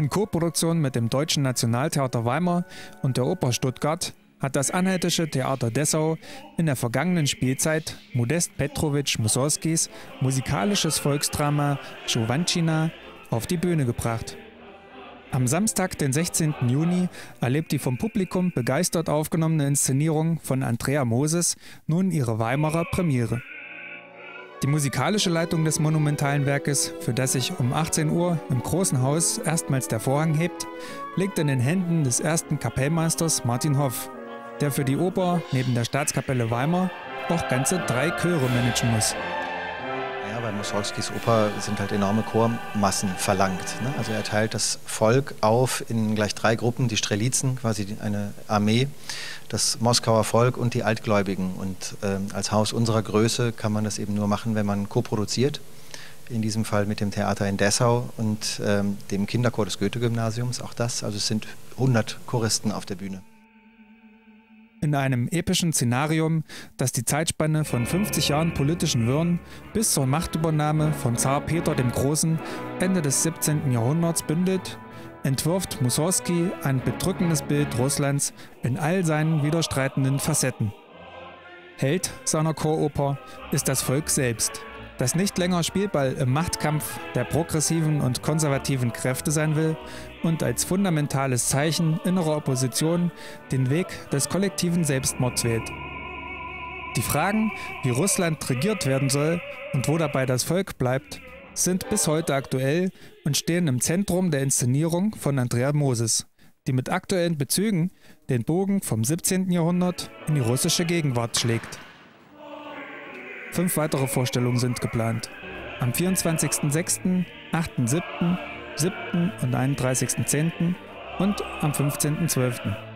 In Koproduktion mit dem Deutschen Nationaltheater Weimar und der Oper Stuttgart hat das Anhaltische Theater Dessau in der vergangenen Spielzeit Modest Petrowitsch Mussorgskis musikalisches Volksdrama Giovancina auf die Bühne gebracht. Am Samstag, den 16. Juni, erlebt die vom Publikum begeistert aufgenommene Inszenierung von Andrea Moses nun ihre Weimarer Premiere. Die musikalische Leitung des monumentalen Werkes, für das sich um 18 Uhr im Großen Haus erstmals der Vorhang hebt, liegt in den Händen des ersten Kapellmeisters Martin Hoff, der für die Oper neben der Staatskapelle Weimar auch ganze 3 Chöre managen muss. Ja, bei Mussorgskis Oper sind halt enorme Chormassen verlangt. Ne? Also er teilt das Volk auf in gleich 3 Gruppen, die Strelitzen, quasi eine Armee, das Moskauer Volk und die Altgläubigen. Und als Haus unserer Größe kann man das eben nur machen, wenn man koproduziert. In diesem Fall mit dem Theater in Dessau und dem Kinderchor des Goethe-Gymnasiums, auch das. Also es sind 100 Choristen auf der Bühne. In einem epischen Szenarium, das die Zeitspanne von 50 Jahren politischen Wirren bis zur Machtübernahme von Zar Peter dem Großen Ende des 17. Jahrhunderts bündelt, entwirft Mussorgski ein bedrückendes Bild Russlands in all seinen widerstreitenden Facetten. Held seiner Choroper ist das Volk selbst, das nicht länger Spielball im Machtkampf der progressiven und konservativen Kräfte sein will und als fundamentales Zeichen innerer Opposition den Weg des kollektiven Selbstmords wählt. Die Fragen, wie Russland regiert werden soll und wo dabei das Volk bleibt, sind bis heute aktuell und stehen im Zentrum der Inszenierung von Andrea Moses, die mit aktuellen Bezügen den Bogen vom 17. Jahrhundert in die russische Gegenwart schlägt. 5 weitere Vorstellungen sind geplant. Am 24.06., 8.07., 7. und 31.10. und am 15.12.